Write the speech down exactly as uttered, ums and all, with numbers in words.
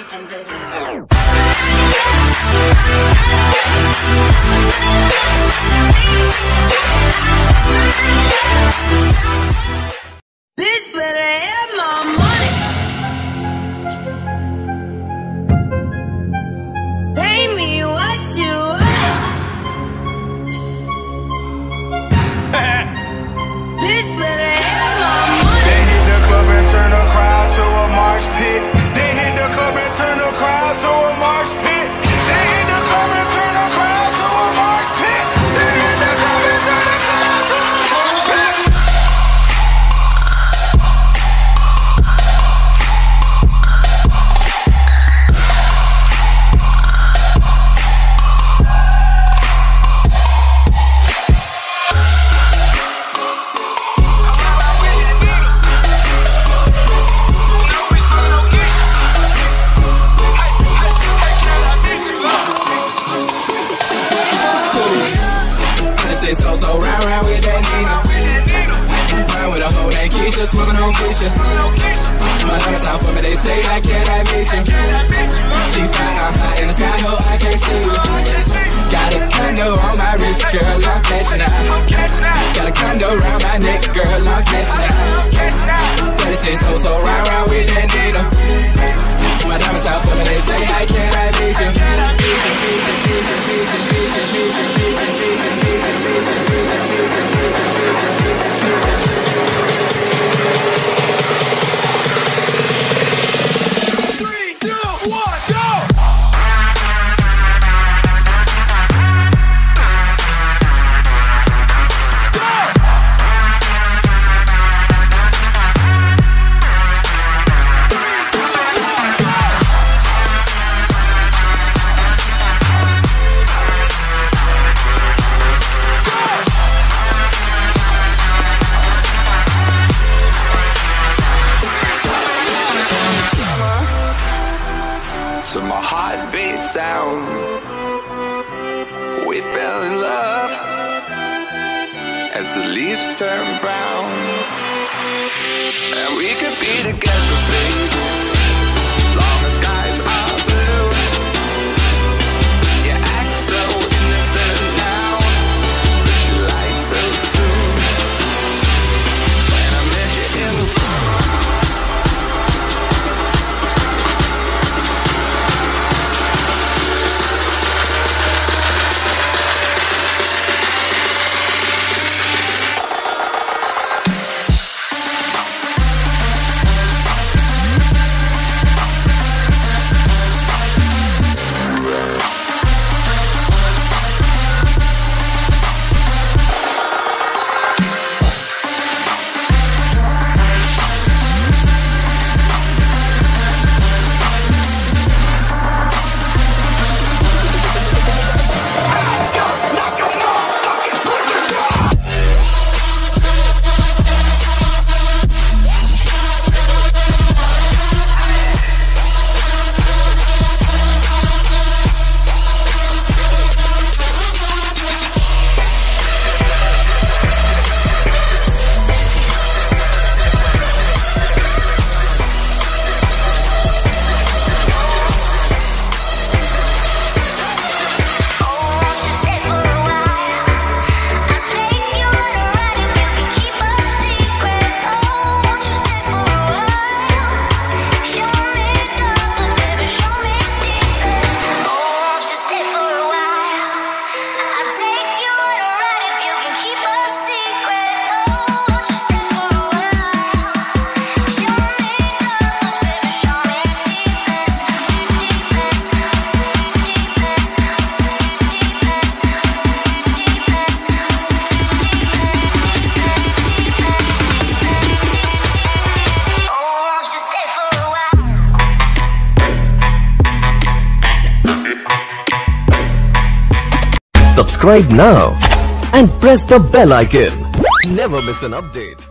Bitch better have my money. Pay me what you want. Bitch better have my money. They hit the club and turn the crowd to a marsh pit. They hit the club and turn the crowd to a marsh pit. They hit the club and turn the crowd to a marsh pit. They hit the club and turn the crowd to a marsh pit. So, so round, round with that Nina. Round with a hoe named Keisha, smoking on Keisha. My diamonds out for me, they say, I can't I meet you. She fly out high in the sky, ho, I can't see you. Got a condo on my wrist, girl, I'm cashing out. Got a condo around my neck, girl, I'm cashing out. thirty-six, so, so round, round with that Nina. My diamonds out for me, they say, I can't I meet you. Meet you, meet you, meet you, meet you, meet you, meet you, meet you, meet you, meet you, meet you, meet you, meet you, meet you, meet you, meet you, meet you. Three, two, one, go! To my heartbeat sound, we fell in love as the leaves turn brown, and we could be together, baby, as long as skies are blue. You act so innocent now, but you lied so soon. When I met you in the summer, Subscribe now and press the bell icon. Never miss an update.